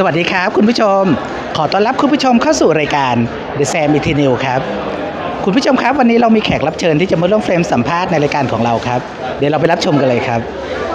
วัสดีครับคุณผู้ชมขอต้อนรับคุณผู้ชมเข้าสู่รายการ The Sam Eternal ครับคุณผู้ชมครับวันนี้เรามีแขกรับเชิญที่จะมาร่วมเฟรมสัมภาษณ์ในรายการของเราครับเดี๋ยวเราไปรับชมกันเลยครับ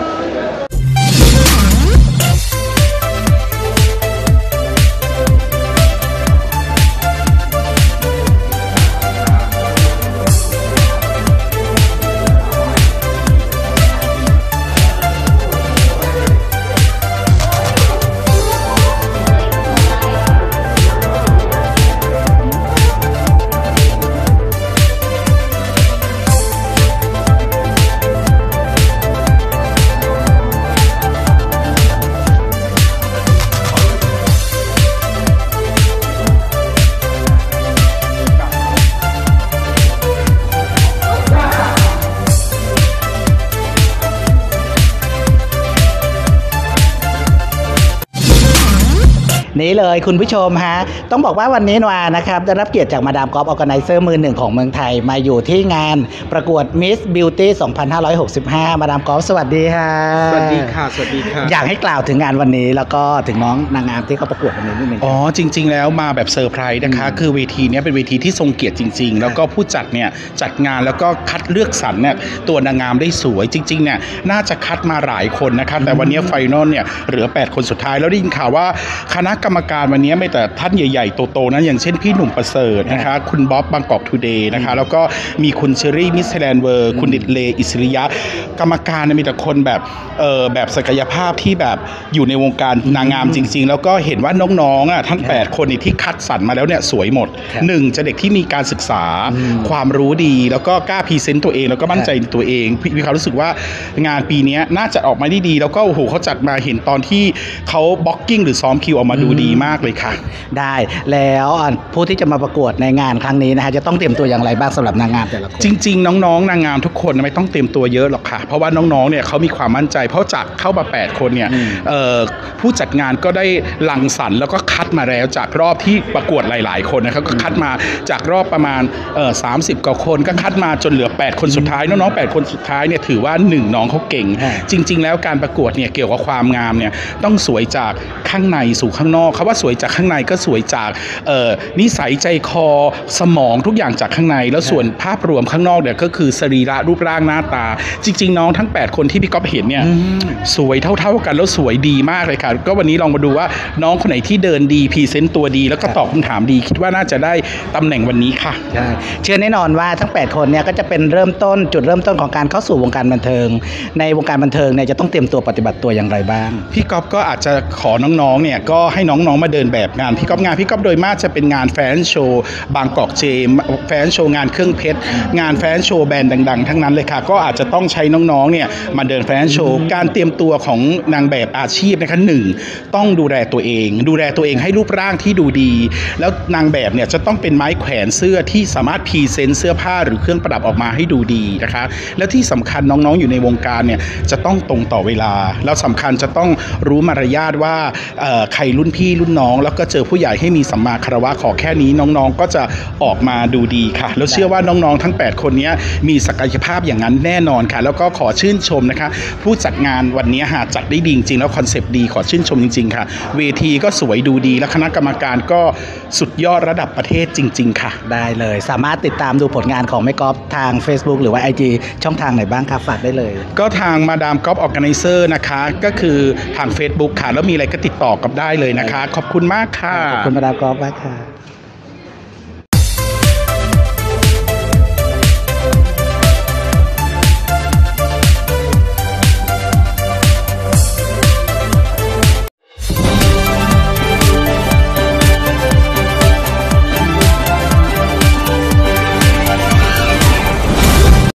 นี่เลยคุณผู้ชมฮะต้องบอกว่าวันนี้นวานะครับได้รับเกียรติจากมาดามกอล์ฟออร์แกไนเซอร์มือหนึ่งของเมืองไทยมาอยู่ที่งานประกวด Miss Beauty 2565 มาดามกอล์ฟสวัสดีค่ะสวัสดีค่ะสวัสดีค่ะอยากให้กล่าวถึงงานวันนี้แล้วก็ถึงน้องนางงามที่เขาประกวดวันนี้นิดนึงอ๋อจริงๆแล้วมาแบบเซอร์ไพรส์นะคะคือเวทีนี้เป็นเวทีที่ทรงเกียรติจริงๆแล้วก็ผู้จัดเนี่ยจัดงานแล้วก็คัดเลือกสรรเนี่ยตัวนางงามได้สวยจริงๆเนี่ยน่าจะคัดมาหลายคนนะคะแต่วันนี้ไฟนอลเนี่ยเหลือ8คนสุดท้ายแล้วได้ยินข่าวว่าคณะกรรมการวันนี้แต่ท่านใหญ่ๆโตๆนะอย่างเช่นพี่หนุ่มประเสริฐนะคะคุณบ๊อบบางกอกทูเดย์นะคะแล้วก็มีคุณเชอรี่มิสไทยแลนด์เวิร์คุณดิดเลอิสริยะกรรมการมีแต่คนแบบศักยภาพที่แบบอยู่ในวงการนางงามจริงๆแล้วก็เห็นว่าน้องๆทั้ง8คนที่คัดสรรมาแล้วเนี่ยสวยหมด1จะเด็กที่มีการศึกษาความรู้ดีแล้วก็กล้าพรีเซนต์ตัวเองแล้วก็มั่นใจในตัวเองพี่เขารู้สึกว่างานปีนี้น่าจะออกมาได้ดีแล้วก็โอ้โหเขาจัดมาเห็นตอนที่เขาบล็อกกิ้งหรือซ้อมคิวออกมาดูดีมากเลยค่ะได้แล้วผู้ที่จะมาประกวดในงานครั้งนี้นะฮะจะต้องเตรียมตัวอย่างไรบ้างสำหรับนางงามแต่ละคนจริงๆน้องๆนางงามทุกคนไม่ต้องเตรียมตัวเยอะหรอกค่ะเพราะว่าน้องๆเนี่ยเขามีความมั่นใจเพราะจากเข้ามา8คนเนี่ยผู้จัดงานก็ได้รังสรรค์แล้วก็คัดมาแล้วจากรอบที่ประกวดหลายๆคนนะครับก็คัดมาจากรอบประมาณ30กว่าคนก็คัดมาจนเหลือ8คนสุดท้ายน้องๆ8คนสุดท้ายเนี่ยถือว่า1น้องเขาเก่งจริงๆแล้วการประกวดเนี่ยเกี่ยวกับความงามเนี่ยต้องสวยจากข้างในสู่ข้างนอกคำว่าสวยจากข้างในก็สวยจากนิสัยใจคอสมองทุกอย่างจากข้างในแล้วส่วนภาพรวมข้างนอกเนี่ยก็คือสรีระรูปร่างหน้าตาจริงๆน้องทั้ง8คนที่พี่ก๊อฟเห็นเนี่ยสวยเท่าๆกันแล้วสวยดีมากเลยค่ะก็วันนี้ลองมาดูว่าน้องคนไหนที่เดินดีพรีเซนต์ตัวดีแล้วก็ตอบคำถามดีคิดว่าน่าจะได้ตำแหน่งวันนี้ค่ะใช่เชื่อแน่นอนว่าทั้ง8คนเนี่ยก็จะเป็นจุดเริ่มต้นของการเข้าสู่วงการบันเทิงในวงการบันเทิงเนี่ยจะต้องเตรียมตัวปฏิบัติตัวอย่างไรบ้างพี่ก๊อฟก็อาจจะขอน้องๆเนี่ยก็ให้น้องๆมาเดินแบบงานพี่ก๊อฟโดยมากจะเป็นงานแฟชั่นโชว์บางกอกเจมแฟชั่นโชว์งานเครื่องเพชรงานแฟชั่นโชว์แบรนด์ดังๆทั้งนั้นเลยค่ะก็อาจจะต้องใช้น้องๆเนี่ยมาเดินแฟชั่นโชว์การเตรียมตัวของนางแบบอาชีพนะคะ1ต้องดูแลตัวเองให้รูปร่างที่ดูดีแล้วนางแบบเนี่ยจะต้องเป็นไม้แขวนเสื้อที่สามารถพรีเซนต์เสื้อผ้าหรือเครื่องประดับออกมาให้ดูดีนะคะแล้วที่สำคัญน้องๆอยู่ในวงการเนี่ยจะต้องตรงต่อเวลาแล้วสำคัญจะต้องรู้มารยาทว่าใครรุ่นพี่รุ่นน้องแล้วก็เจอผู้ใหญ่ให้มีสัมมาคารวะขอแค่นี้น้องๆก็จะออกมาดูดีค่ะแล้วเชื่อว่าน้องๆทั้ง8คนนี้มีศักยภาพอย่างนั้นแน่นอนค่ะแล้วก็ขอชื่นชมนะคะผู้จัดงานวันนี้จัดได้ดีจริงๆแล้วคอนเซปต์ดีขอชื่นชมจริงๆค่ะเวทีก็สวยดูดีและคณะกรรมการก็สุดยอดระดับประเทศจริงๆค่ะได้เลยสามารถติดตามดูผลงานของแม่ก๊อฟทาง Facebook หรือว่า IG ช่องทางไหนบ้างครับฝากได้เลยก็ทางมาดามกอล์ฟออร์แกไนเซอร์นะคะก็คือทาง Facebook ค่ะแล้วมีอะไรก็ติดต่อกับได้เลยนะคะขอบคุณมากค่ะขอบคุณมาดามกอล์ฟมากค่ะ